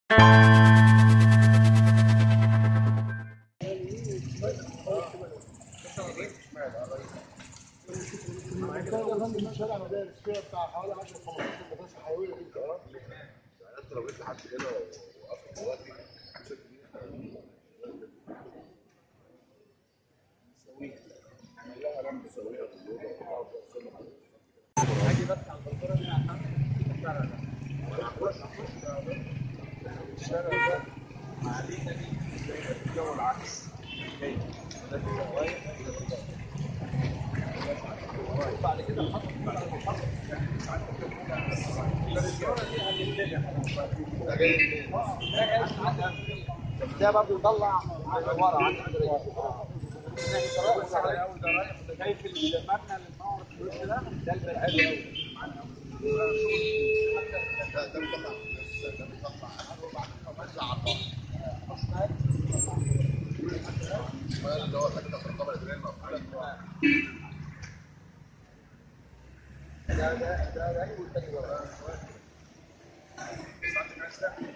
شارع مدارس فيها بتاع حوالي 10 15 مدرسه حيويه دي. يعني انت لو جيت لحد هنا ووقفت دلوقتي هتشوف سويه عمل لها رمل سويه في الاوضه وقعد توصلها هاجي بس على البلكونه من على الشارع ده. الشارع ده علينا دي الجو العكس جاي ده رايح بعد كده حصل ده برضه يطلع على ورا عند شايف المبنى اللي منور في الوش ده البرعاوي قوي ده بيطلع ده بيطلع هو بعد ما بيطلع على البحر اللي هو حته في القمر الدرين المقفوله ده والتاني ورا.